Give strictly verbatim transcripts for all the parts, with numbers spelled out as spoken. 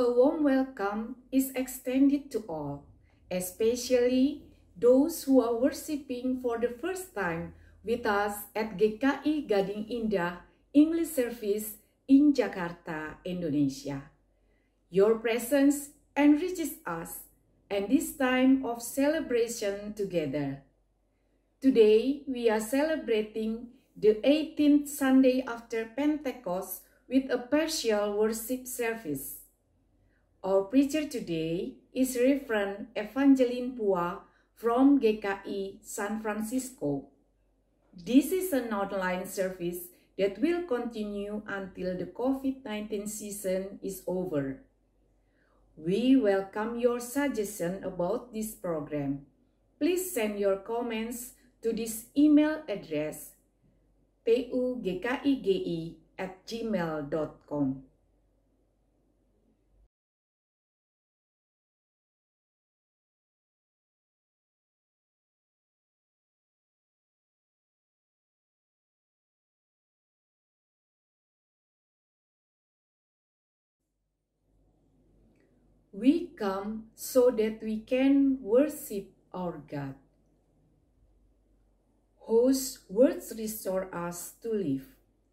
A warm welcome is extended to all, especially those who are worshiping for the first time with us at G K I Gading Indah English Service in Jakarta, Indonesia. Your presence enriches us and this time of celebration together. Today, we are celebrating the eighteenth Sunday after Pentecost with a partial worship service. Our preacher today is Reverend Evangeline Pua from G K I San Francisco. This is an online service that will continue until the COVID nineteen season is over. We welcome your suggestion about this program. Please send your comments to this email address tugkigi at gmail dot com. We come so that we can worship our God, whose words restore us to live.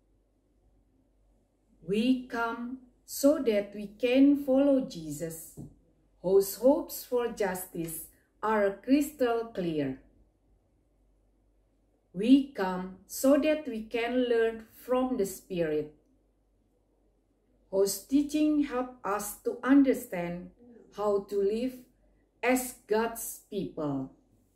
We come so that we can follow Jesus, whose hopes for justice are crystal clear. We come so that we can learn from the Spirit, whose teaching help us to understand how to live as God's people.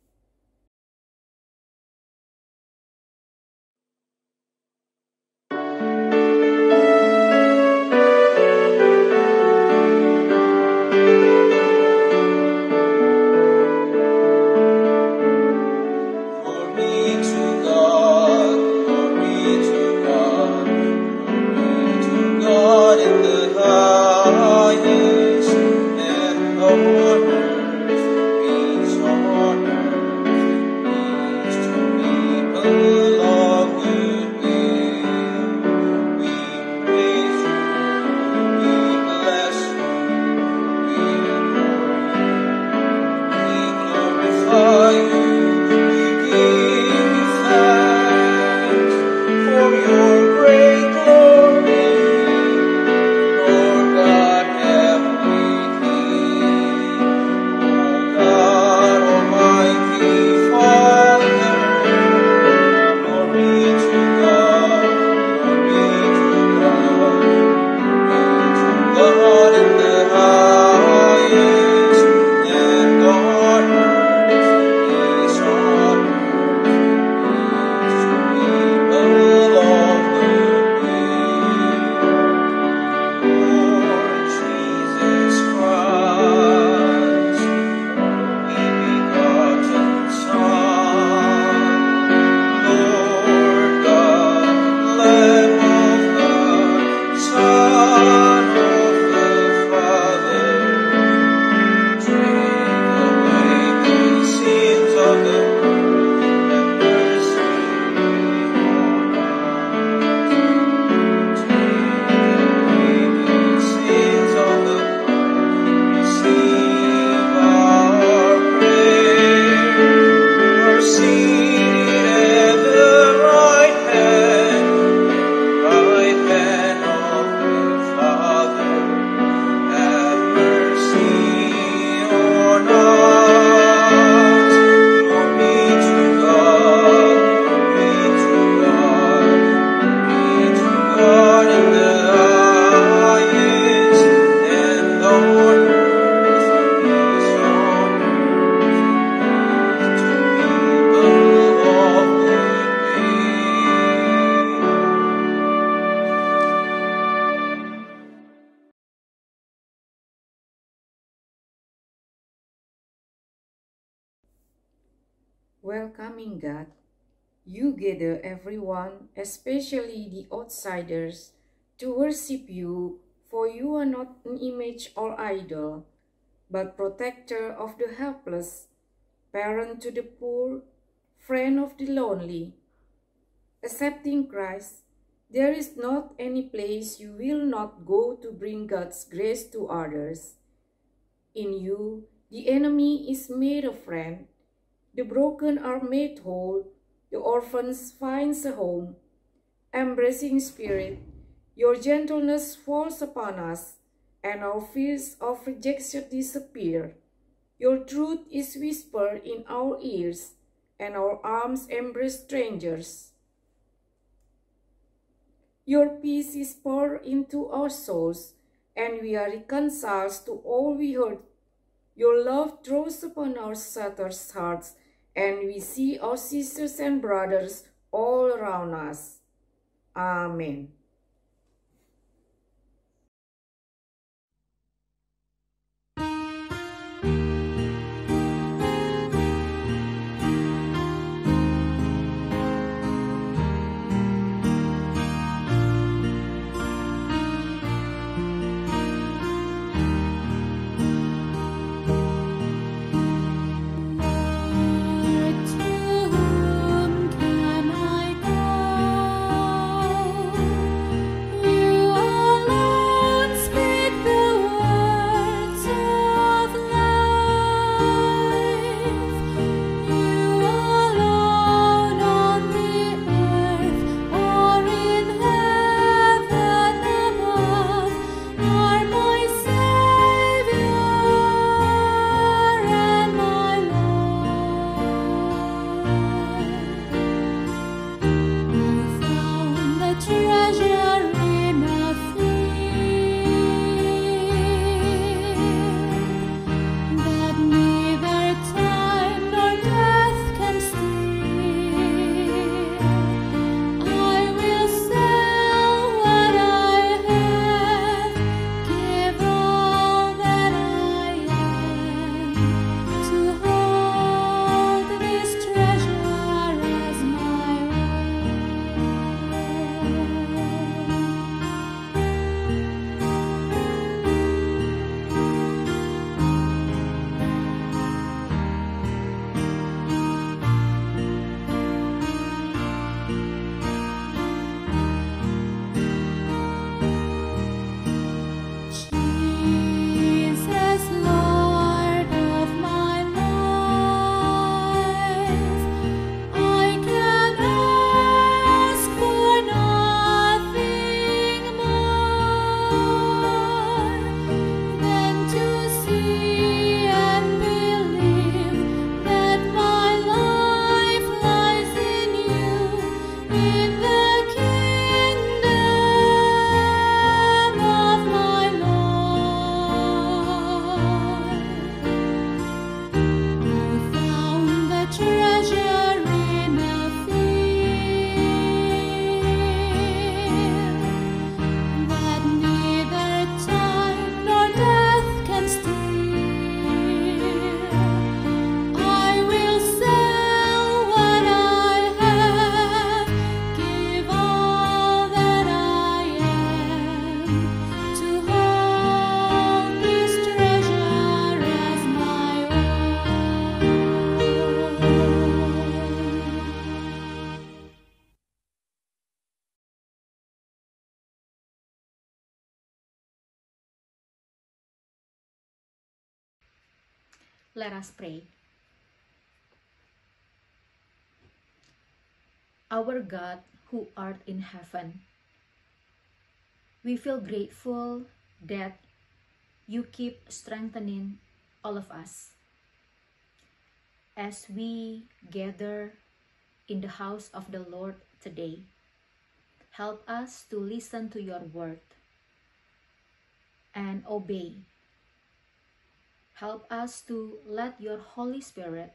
Welcoming God, you gather everyone, especially the outsiders, to worship you, for you are not an image or idol, but protector of the helpless, parent to the poor, friend of the lonely. Accepting Christ, There is not any place you will not go to bring God's grace to others. In you, the enemy is made a friend, the broken are made whole, the orphans finds a home. Embracing Spirit, your gentleness falls upon us, and our fears of rejection disappear. Your truth is whispered in our ears, and our arms embrace strangers. Your peace is poured into our souls, and we are reconciled to all we heard. Your love draws upon our shattered hearts, and we see our sisters and brothers all around us. Amen. Let us pray. Our God, who art in heaven, we feel grateful that you keep strengthening all of us. As we gather in the house of the Lord today, help us to listen to your word and obey. Help us to let your Holy Spirit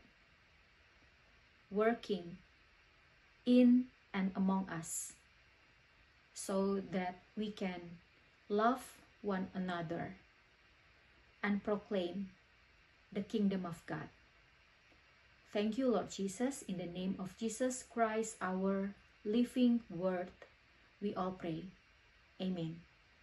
working in and among us so that we can love one another and proclaim the kingdom of God. Thank you, Lord Jesus. In the name of Jesus Christ, our living word, we all pray. Amen.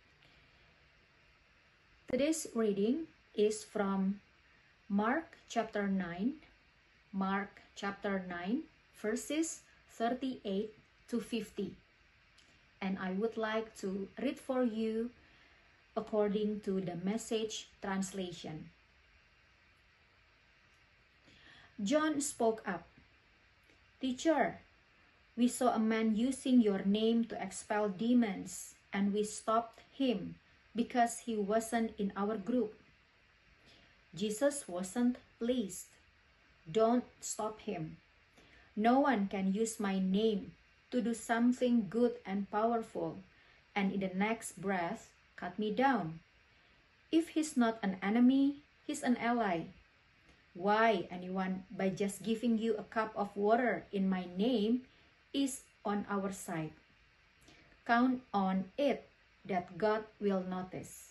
Today's reading is from Mark chapter nine, Mark chapter nine, verses thirty-eight to fifty. and I would like to read for you according to the Message translation. John spoke up. "Teacher, we saw a man using your name to expel demons, and we stopped him because he wasn't in our group." Jesus wasn't pleased. "Don't stop him. No one can use my name to do something good and powerful, and in the next breath cut me down. If he's not an enemy, he's an ally. Why anyone, by just giving you a cup of water in my name, is on our side? Count on it that God will notice.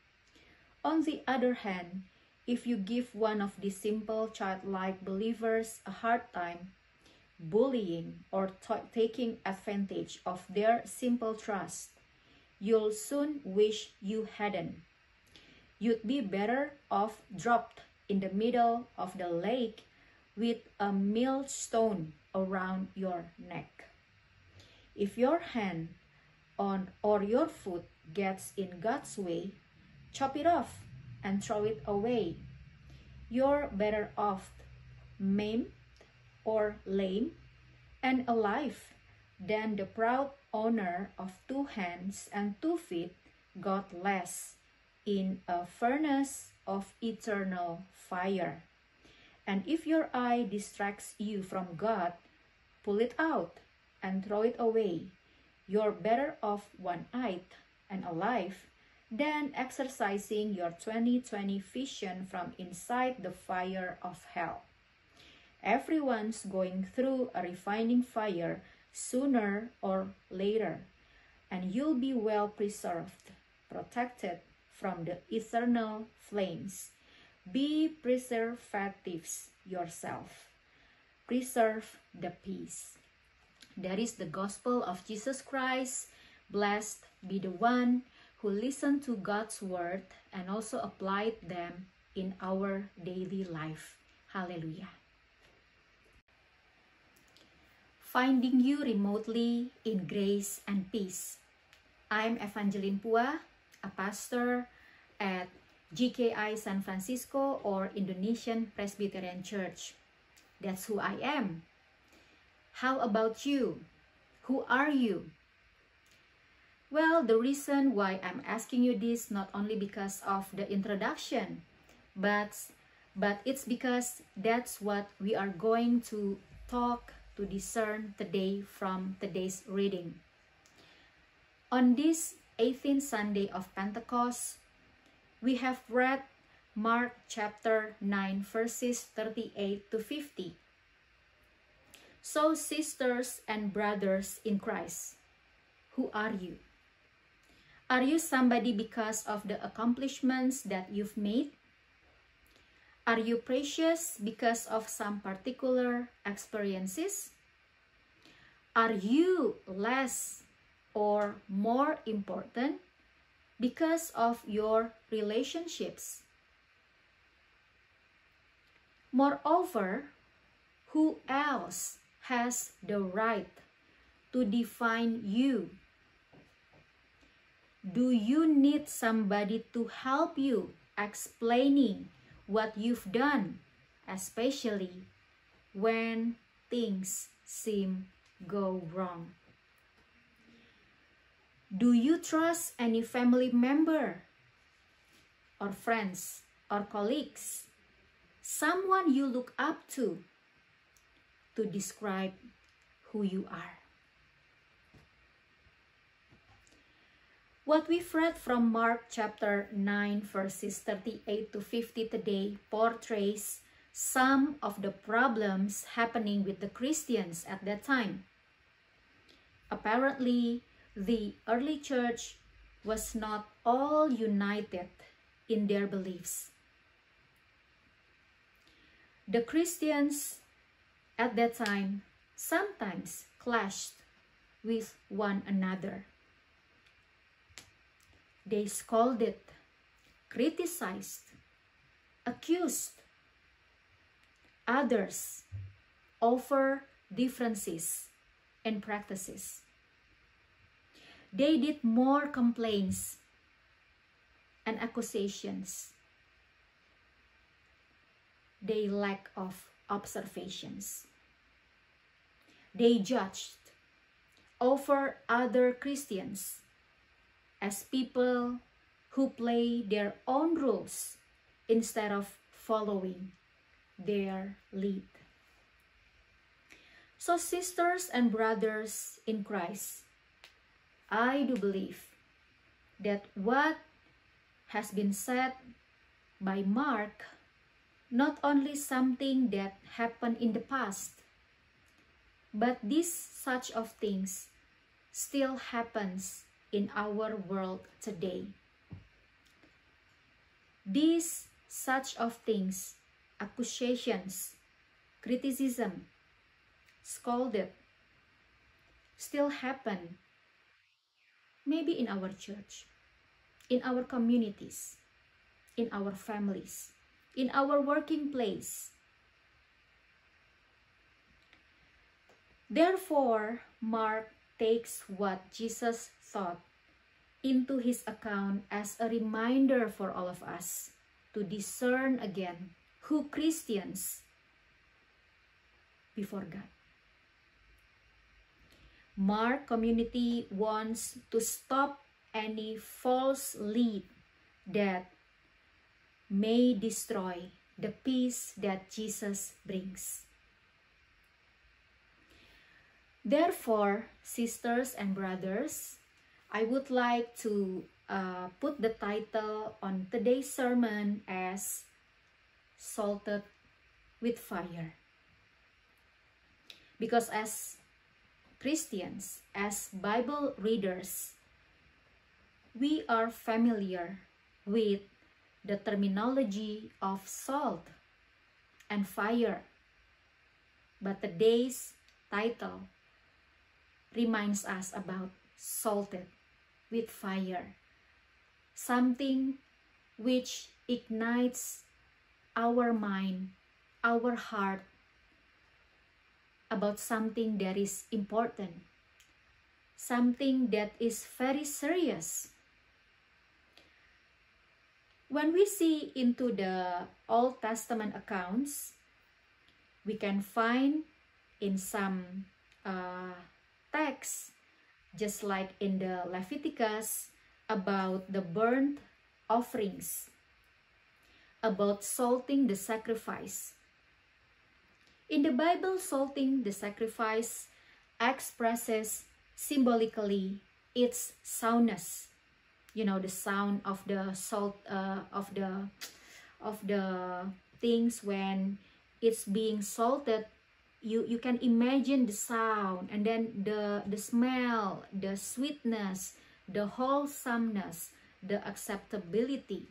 On the other hand, if you give one of these simple childlike believers a hard time, bullying or taking advantage of their simple trust, you'll soon wish you hadn't. You'd be better off dropped in the middle of the lake with a millstone around your neck. If your hand on or your foot gets in God's way, chop it off and throw it away. You're better off maimed or lame and alive than the proud owner of two hands and two feet got less in a furnace of eternal fire. And if your eye distracts you from God, pull it out and throw it away. You're better off one-eyed and alive than exercising your twenty twenty vision from inside the fire of hell. Everyone's going through a refining fire sooner or later, and you'll be well preserved, protected from the eternal flames. Be preservatives yourself. Preserve the peace." That is the gospel of Jesus Christ. Blessed be the one who listened to God's word and also applied them in our daily life. Hallelujah. Finding you remotely in grace and peace. I'm Evangeline Pua, a pastor at G K I San Francisco or Indonesian Presbyterian Church. That's who I am. How about you? Who are you? Well, the reason why I'm asking you this not only because of the introduction, but, but it's because that's what we are going to talk to discern today from today's reading. On this eighteenth Sunday of Pentecost, we have read Mark chapter nine verses thirty-eight to fifty. So, sisters and brothers in Christ, who are you? Are you somebody because of the accomplishments that you've made? Are you precious because of some particular experiences? Are you less or more important because of your relationships? Moreover, who else has the right to define you? Do you need somebody to help you explaining what you've done, especially when things seem go wrong? Do you trust any family member or friends or colleagues, someone you look up to, to describe who you are? What we've read from Mark chapter nine verses thirty-eight to fifty today portrays some of the problems happening with the Christians at that time. Apparently, the early church was not all united in their beliefs. The Christians at that time sometimes clashed with one another. They scolded, criticized, accused others over differences and practices. they did more complaints and accusations. They lack of observations. They judged over other Christians as people who play their own rules instead of following their lead. So sisters and brothers in Christ, I do believe that what has been said by Mark, not only something that happened in the past, but this such of things still happens in our world today. These such of things, accusations, criticism, scolded, still happen maybe in our church, in our communities, in our families, in our working place. Therefore, Mark takes what Jesus thought into his account as a reminder for all of us to discern again who Christians before God. Mark community wants to stop any false lead that may destroy the peace that Jesus brings. Therefore, sisters and brothers, I would like to uh, put the title on today's sermon as Salted with Fire. Because as Christians, as Bible readers, we are familiar with the terminology of salt and fire. But today's title reminds us about salted with fire, something which ignites our mind, our heart about something that is important, something that is very serious. When we see into the Old Testament accounts, we can find in some uh, texts, just like in the Leviticus, about the burnt offerings, about salting the sacrifice. In the Bible, salting the sacrifice expresses symbolically its soundness. You know, the sound of the salt, uh, of the of the things when it's being salted. You you can imagine the sound, and then the the smell, the sweetness, the wholesomeness, the acceptability.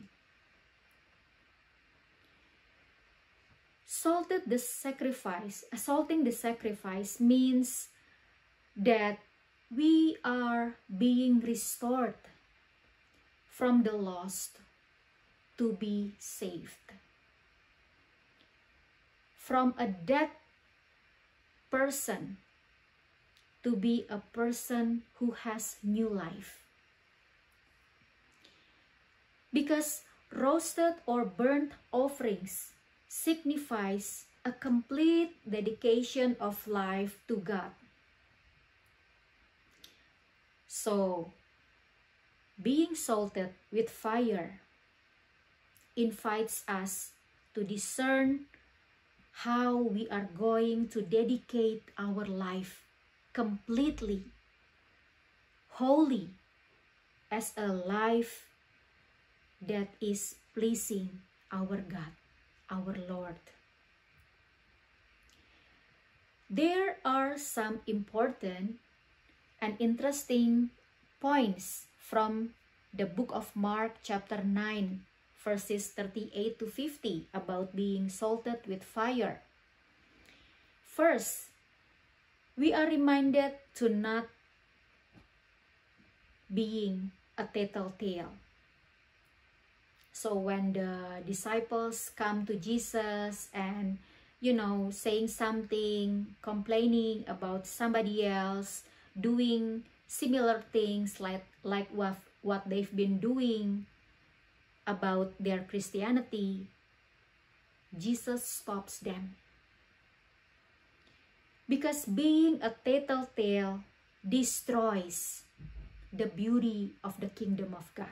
Salted the sacrifice, salting the sacrifice means that we are being restored from the lost to be saved. From a dead person to be a person who has new life. Because roasted or burnt offerings signifies a complete dedication of life to God. So, being salted with fire invites us to discern how we are going to dedicate our life completely, wholly, as a life that is pleasing our God, our Lord. There are some important and interesting points from the book of Mark chapter nine, verses thirty-eight to fifty about being salted with fire. First, we are reminded to not being a tattletale. So when the disciples come to Jesus and, you know, saying something, complaining about somebody else, doing similar things like, like what, what they've been doing about their Christianity, Jesus stops them. Because being a tattletale destroys the beauty of the kingdom of God.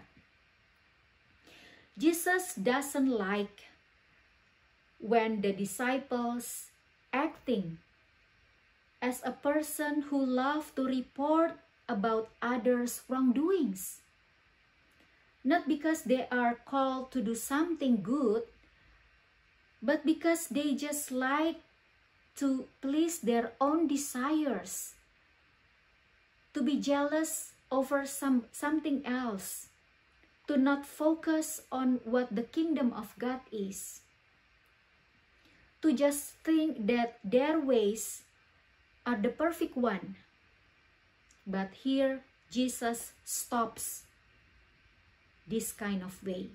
Jesus doesn't like when the disciples acting as a person who loves to report about others' wrongdoings. Not because they are called to do something good, but because they just like to please their own desires, to be jealous over some, something else, to not focus on what the kingdom of God is, to just think that their ways are the perfect one. But here, Jesus stops this kind of way.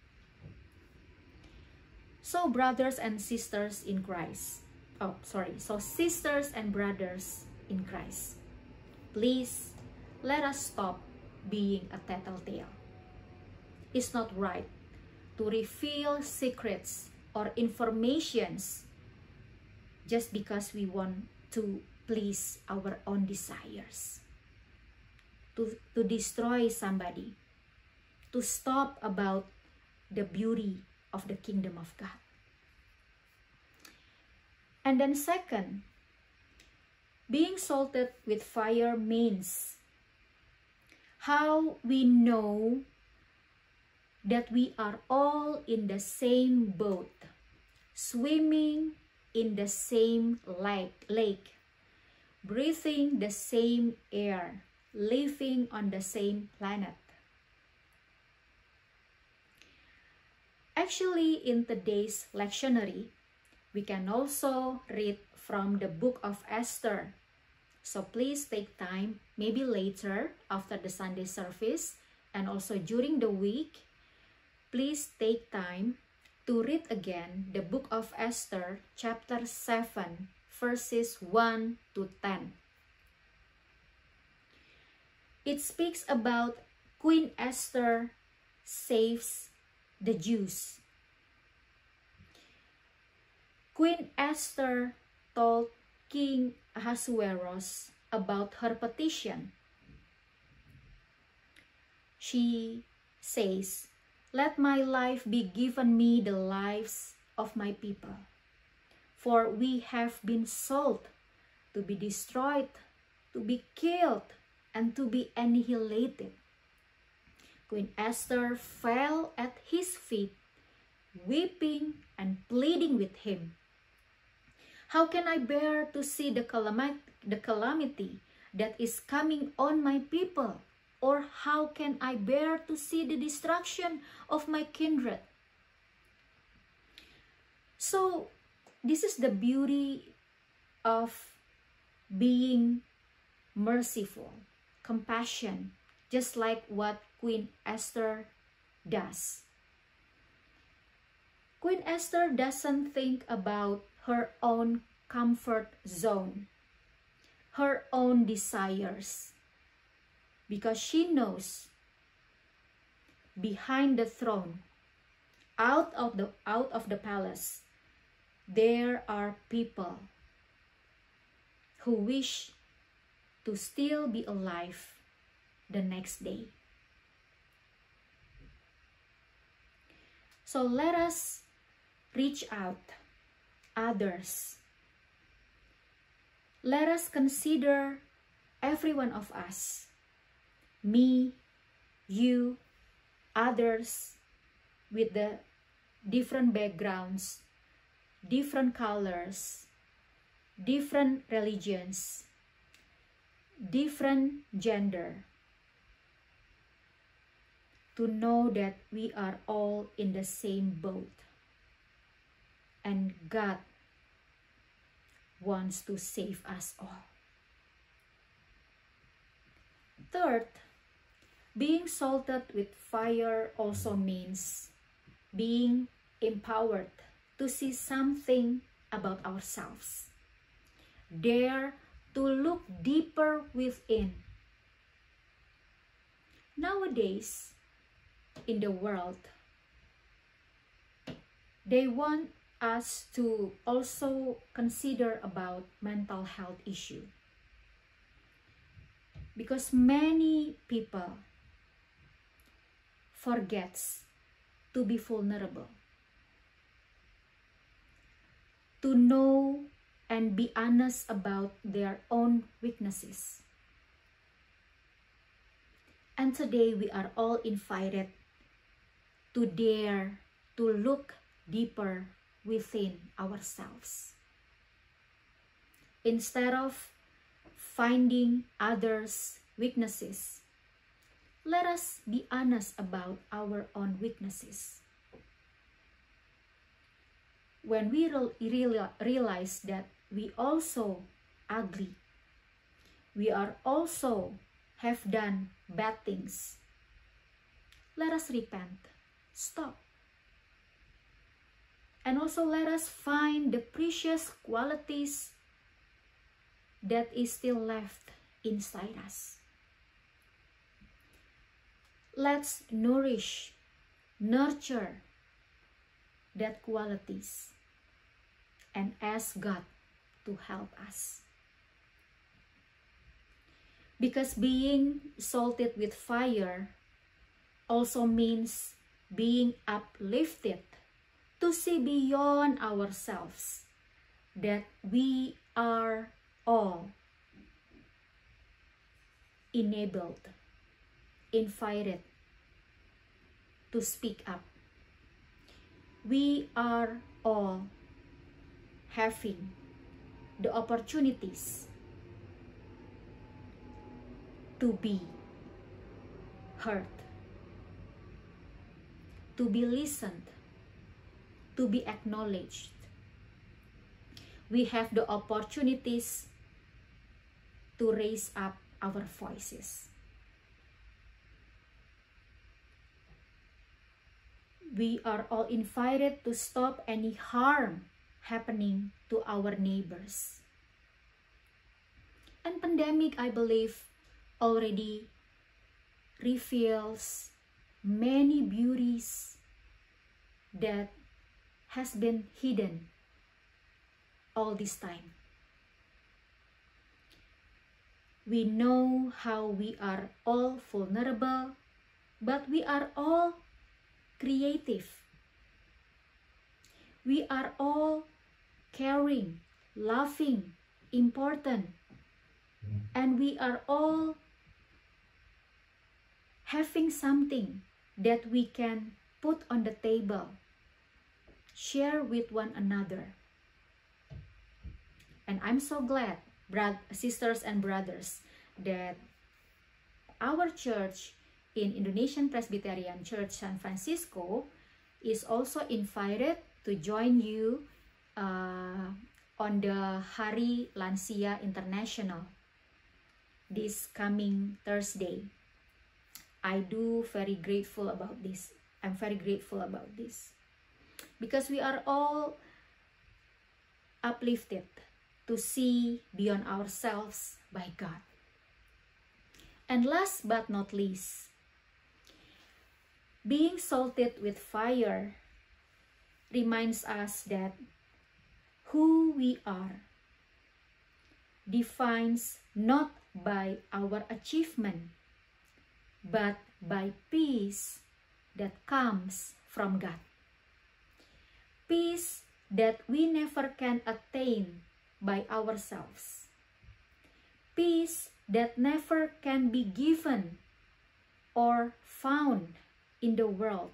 So, brothers and sisters in Christ, oh, sorry, so sisters and brothers in Christ, please let us stop being a tattletale. It's not right to reveal secrets or informations just because we want to please our own desires, to, to destroy somebody, to stop about the beauty of the kingdom of God. And then second, being salted with fire means how we know that we are all in the same boat, swimming in the same lake, lake, breathing the same air, living on the same planet. Actually, in today's lectionary, we can also read from the book of Esther. So please take time, maybe later after the Sunday service and also during the week, please take time to read again the book of Esther, chapter seven, verses one to ten. It speaks about Queen Esther saves the Jews. Queen Esther told King Ahasuerus about her petition. She says, "Let my life be given me the lives of my people, for we have been sold to be destroyed, to be killed, and to be annihilated." Queen Esther fell at his feet, weeping and pleading with him. "How can I bear to see the calamity, the calamity that is coming on my people? Or how can I bear to see the destruction of my kindred?" So, this is the beauty of being merciful, compassion, just like what Queen Esther does. Queen Esther doesn't think about her own comfort zone, her own desires, because she knows behind the throne, out of the out of the palace, there are people who wish to still be alive the next day. So let us reach out others. Let us consider every one of us, me, you, others with the different backgrounds, different colors, different religions, different gender, to know that we are all in the same boat and God wants to save us all. Third, being salted with fire also means being empowered to see something about ourselves. Dare to look deeper within Nowadays, in the world, they want us to also consider about mental health issue. Because many people forgets to be vulnerable, to know and be honest about their own weaknesses. And today we are all invited to dare to look deeper within ourselves. Instead of finding others' weaknesses, let us be honest about our own weaknesses. When we re realize that we also ugly, we are also have done bad things, let us repent, stop. And also let us find the precious qualities that is still left inside us. Let's nourish, nurture that qualities and ask God to help us. Because being salted with fire also means being uplifted to see beyond ourselves, that we are all enabled, invited to speak up. We are all having the opportunities to be heard, to be listened, to be acknowledged. We have the opportunities to raise up our voices. We are all invited to stop any harm happening to our neighbors. And pandemic, I believe, already reveals many beauties that has been hidden all this time. We know how we are all vulnerable, but we are all creative. We are all caring, loving, important, and we are all having something that we can put on the table, share with one another. And I'm so glad, brothers, sisters and brothers, that our church in Indonesian Presbyterian Church San Francisco is also invited to join you uh, on the Hari Lansia International this coming Thursday. I do very grateful about this. I'm very grateful about this. Because we are all uplifted to see beyond ourselves by God. And last but not least, being salted with fire reminds us that who we are defines not by our achievement, but by peace that comes from God. Peace that we never can attain by ourselves. Peace that never can be given or found in the world.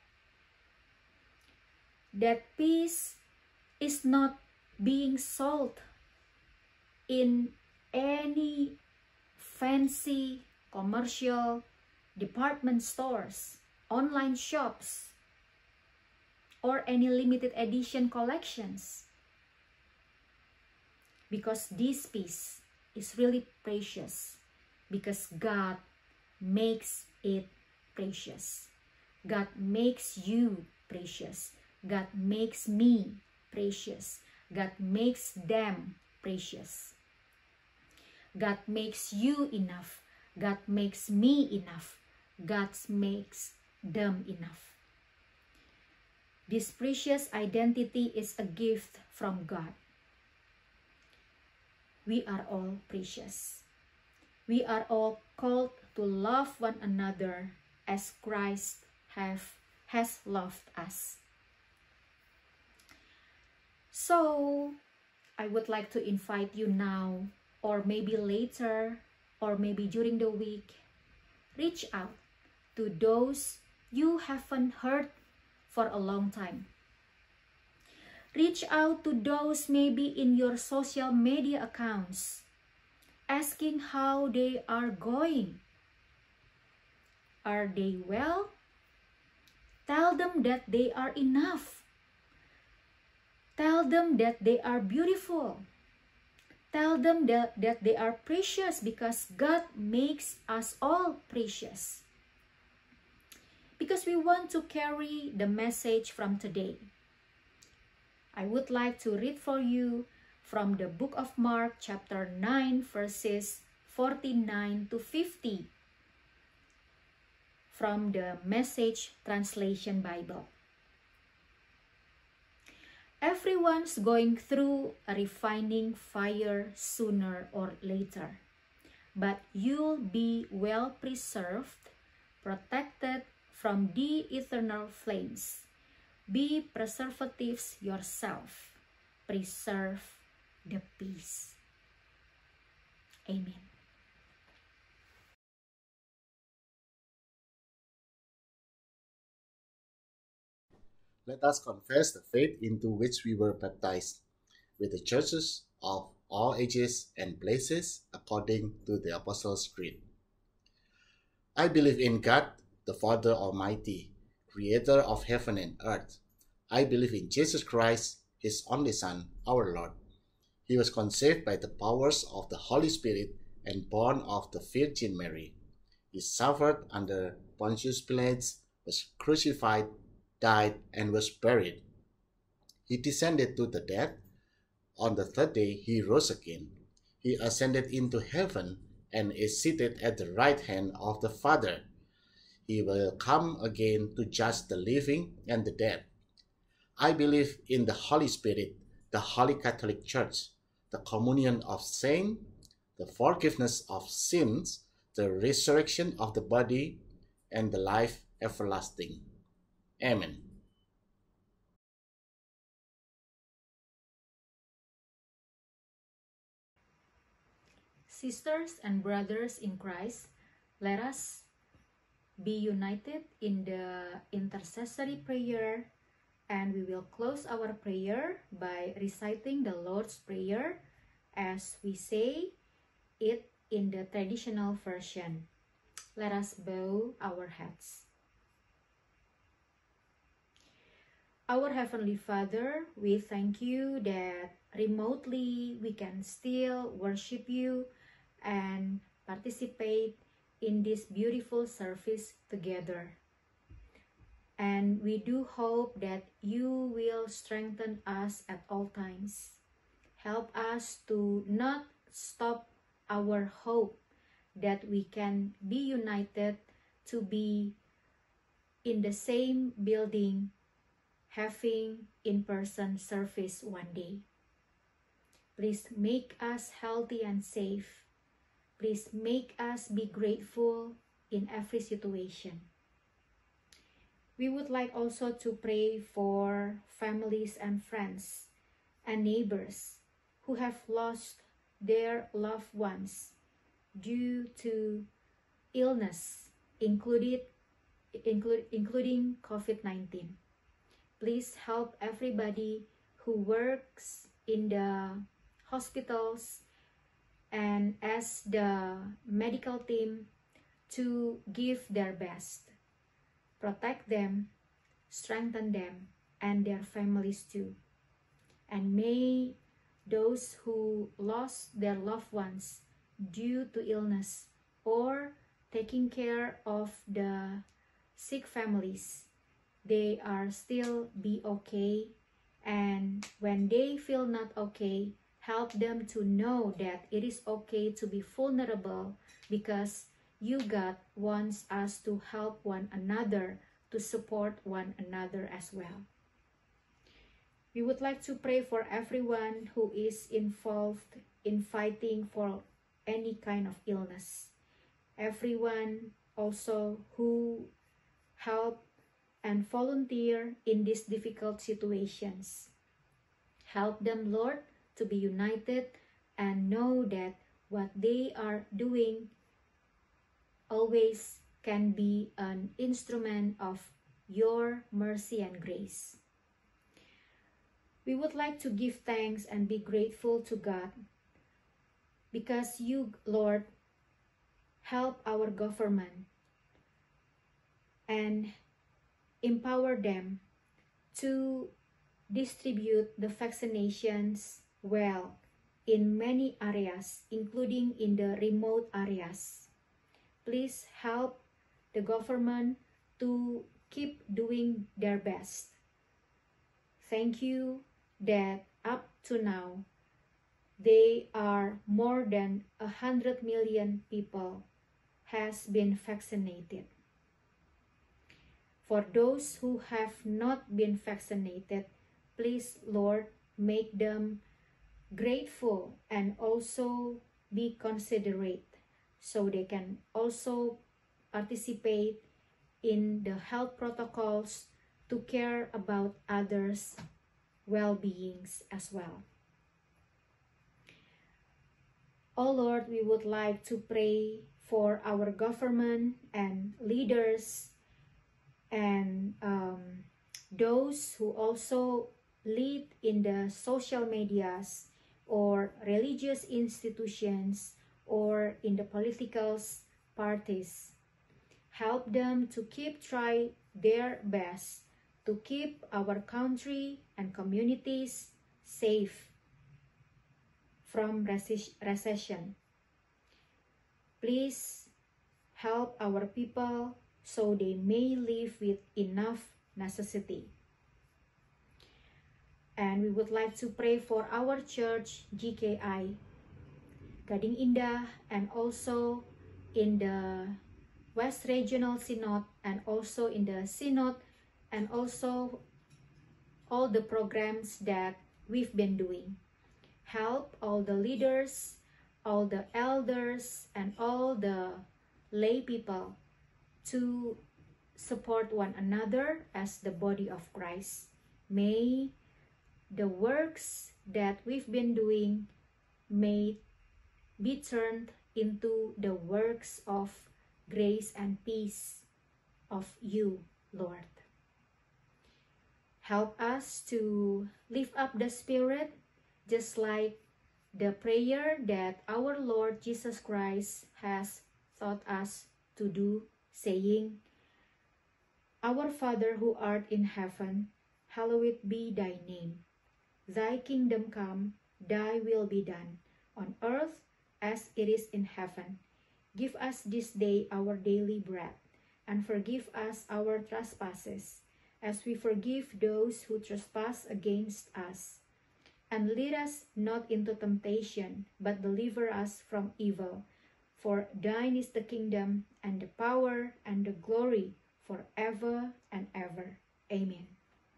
That peace is not being sold in any fancy commercial department stores, online shops, or any limited edition collections. Because this peace is really precious, because God makes it precious. God makes you precious. God makes me precious. God makes them precious. God makes you enough. God makes me enough. God makes them enough. This precious identity is a gift from God. We are all precious. We are all called to love one another as Christ have, has loved us. So, I would like to invite you now, or maybe later, or maybe during the week, reach out to those you haven't heard for a long time. Reach out to those maybe in your social media accounts, asking how they are going. Are they well? Tell them that they are enough. Tell them that they are beautiful. Tell them that, that they are precious because God makes us all precious. Because we want to carry the message from today. I would like to read for you from the book of Mark chapter nine verses forty-nine to fifty from the Message Translation Bible. Everyone's going through a refining fire sooner or later, but you'll be well preserved, protected from the eternal flames. Be preservatives yourself. Preserve the peace. Amen. Let us confess the faith into which we were baptized, with the churches of all ages and places according to the Apostles' Creed. I believe in God, the Father Almighty, creator of heaven and earth. I believe in Jesus Christ, his only Son, our Lord. He was conceived by the powers of the Holy Spirit and born of the Virgin Mary. He suffered under Pontius Pilate, was crucified, died, and was buried. He descended to the dead. On the third day he rose again. He ascended into heaven and is seated at the right hand of the Father. He will come again to judge the living and the dead. I believe in the Holy Spirit, the Holy Catholic Church, the communion of saints, the forgiveness of sins, the resurrection of the body, and the life everlasting. Amen. Sisters and brothers in Christ, let us be united in the intercessory prayer, and we will close our prayer by reciting the Lord's Prayer as we say it in the traditional version. Let us bow our heads. Our Heavenly Father, we thank you that remotely we can still worship you and participate in this beautiful service together. And we do hope that you will strengthen us at all times. Help us to not stop our hope that we can be united to be in the same building, having in-person service one day. Please make us healthy and safe. Please make us be grateful in every situation. We would like also to pray for families and friends and neighbors who have lost their loved ones due to illness, included, include, including COVID nineteen. Please help everybody who works in the hospitals and as the medical team to give their best. Protect them, strengthen them, and their families too. And may those who lost their loved ones due to illness or taking care of the sick families, they are still be okay, and when they feel not okay, help them to know that it is okay to be vulnerable because you, God, wants us to help one another, to support one another as well. We would like to pray for everyone who is involved in fighting for any kind of illness. Everyone also who help and volunteer in these difficult situations. Help them, Lord, to be united and know that what they are doing always can be an instrument of your mercy and grace. We would like to give thanks and be grateful to God because you, Lord, help our government and empower them to distribute the vaccinations well in many areas, including in the remote areas. Please help the government to keep doing their best. Thank you that up to now, they are more than a hundred million people has been vaccinated. For those who have not been vaccinated, please, Lord, make them grateful and also be considerate so they can also participate in the health protocols to care about others' well-beings as well. Oh Lord, we would like to pray for our government and leaders and um, those who also lead in the social medias or religious institutions or in the political parties. Help them to keep try their best to keep our country and communities safe from recession. Please help our people so they may live with enough necessity. And we would like to pray for our church, G K I, Gading Indah, and also in the West Regional Synod, and also in the Synod, and also all the programs that we've been doing. Help all the leaders, all the elders, and all the lay people to support one another as the body of Christ. May the works that we've been doing may be turned into the works of grace and peace of you, Lord. Help us to lift up the Spirit, just like the prayer that our Lord Jesus Christ has taught us to do, saying, Our Father who art in heaven, hallowed be thy name. Thy kingdom come, thy will be done, on earth as it is in heaven. Give us this day our daily bread, and forgive us our trespasses, as we forgive those who trespass against us. And lead us not into temptation, but deliver us from evil. For thine is the kingdom, and the power, and the glory, forever and ever. Amen.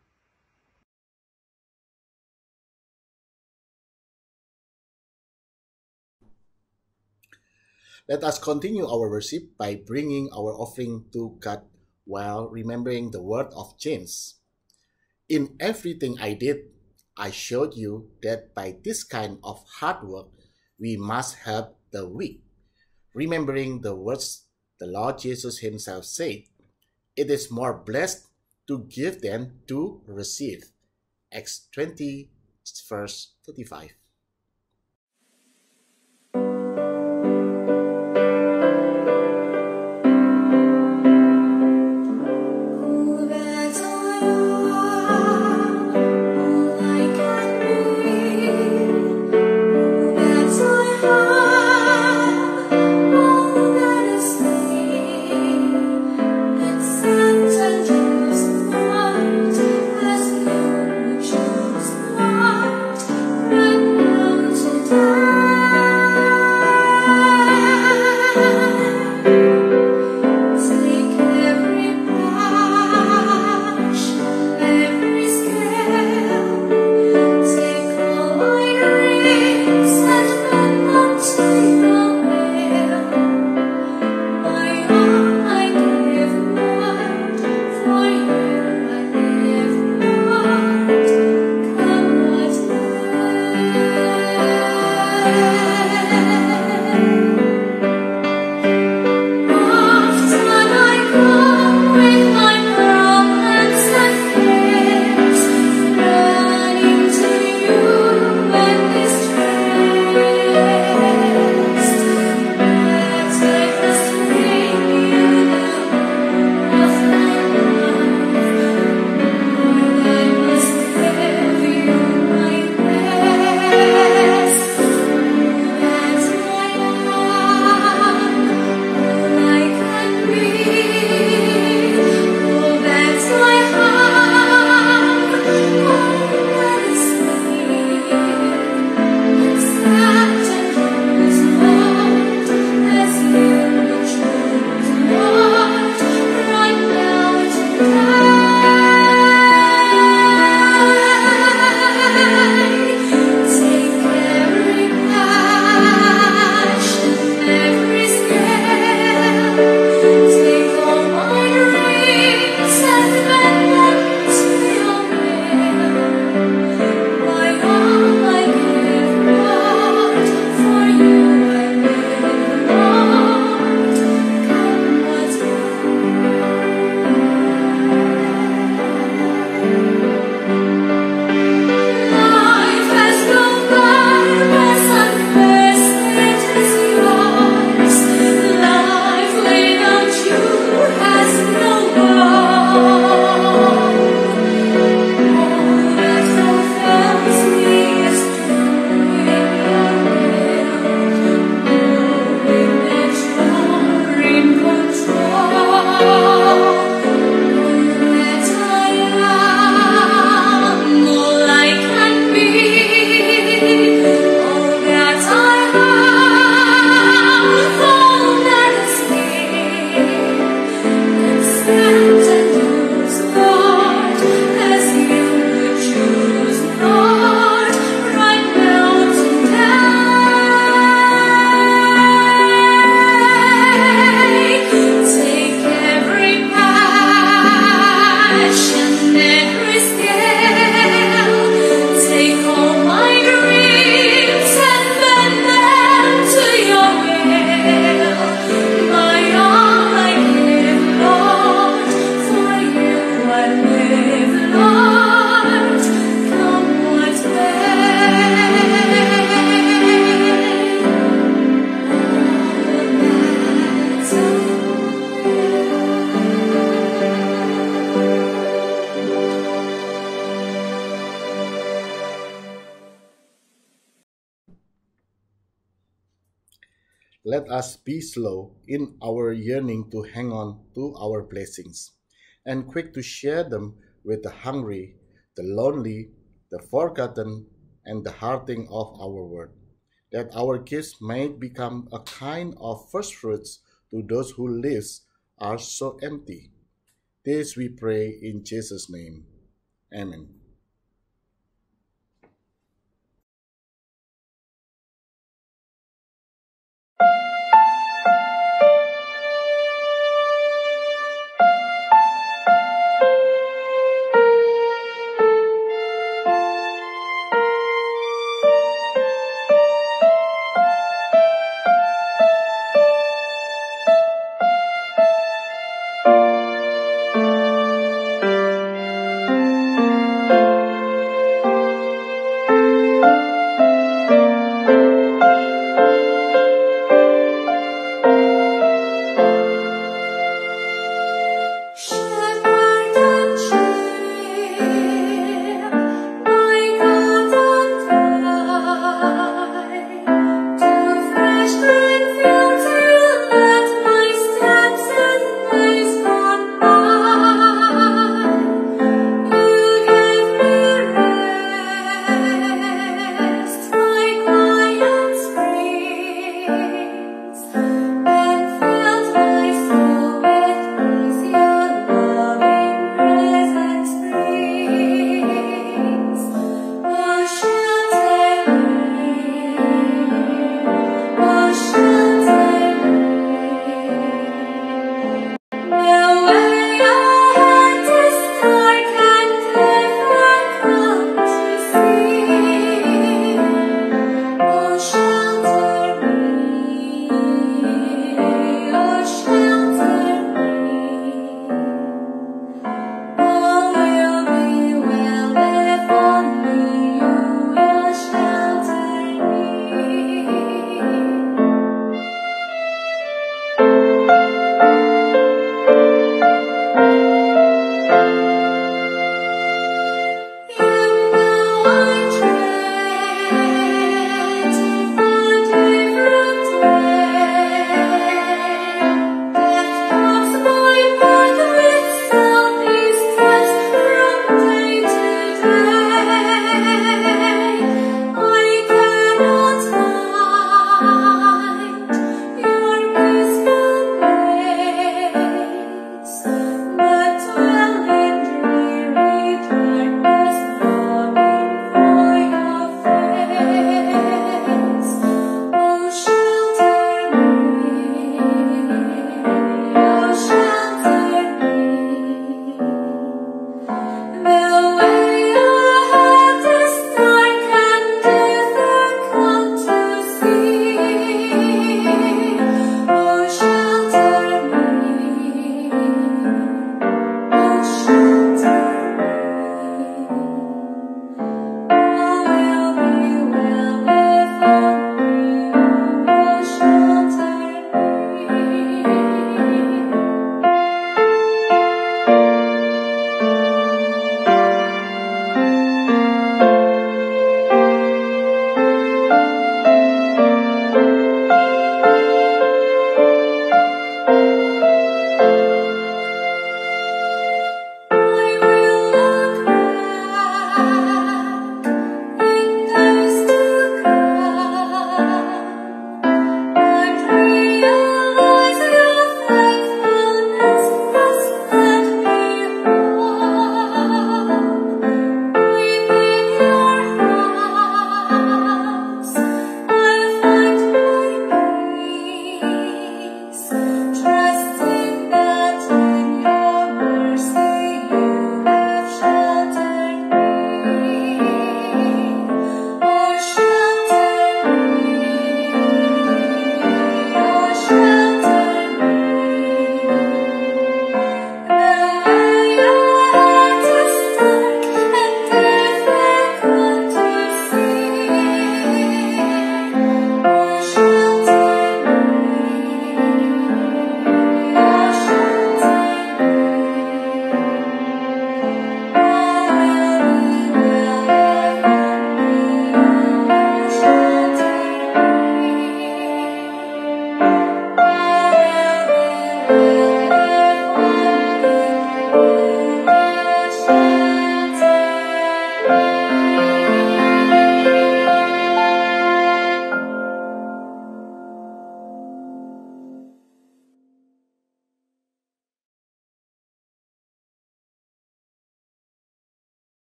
Let us continue our worship by bringing our offering to God while remembering the word of James. In everything I did, I showed you that by this kind of hard work, we must help the weak. Remembering the words the Lord Jesus himself said, it is more blessed to give than to receive. Acts twenty, verse thirty-five. Run let us be slow in our yearning to hang on to our blessings, and quick to share them with the hungry, the lonely, the forgotten, and the hurting of our world, that our gifts may become a kind of first fruits to those whose lives are so empty. This we pray in Jesus' name. Amen.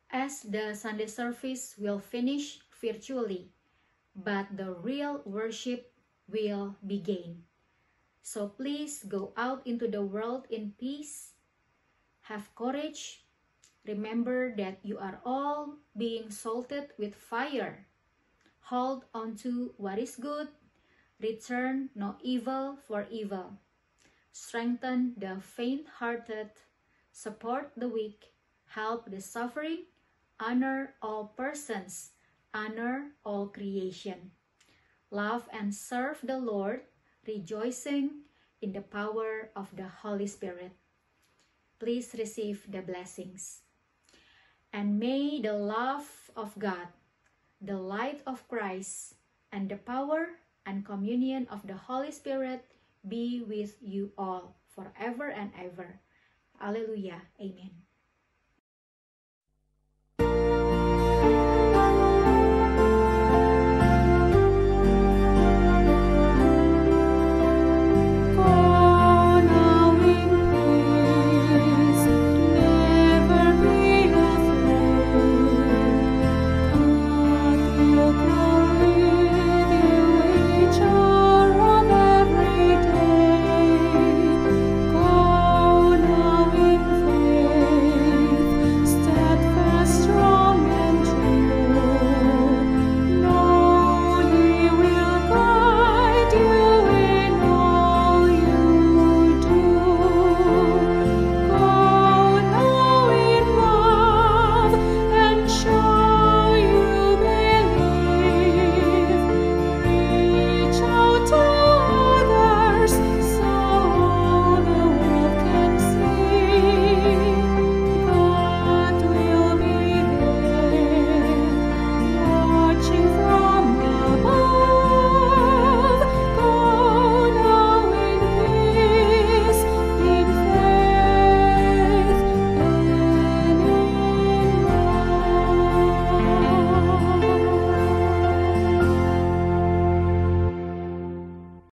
as the Sunday service will finish virtually, but the real worship will begin. So please go out into the world in peace. Have courage. Remember that you are all being salted with fire. Hold on to what is good. Return no evil for evil. Strengthen the faint-hearted. Support the weak. Help the suffering. Honor all persons. Honor all creation. Love and serve the Lord, rejoicing in the power of the Holy Spirit. Please receive the blessings. And may the love of God, the light of Christ, and the power and communion of the Holy Spirit be with you all forever and ever. Alleluia. Amen.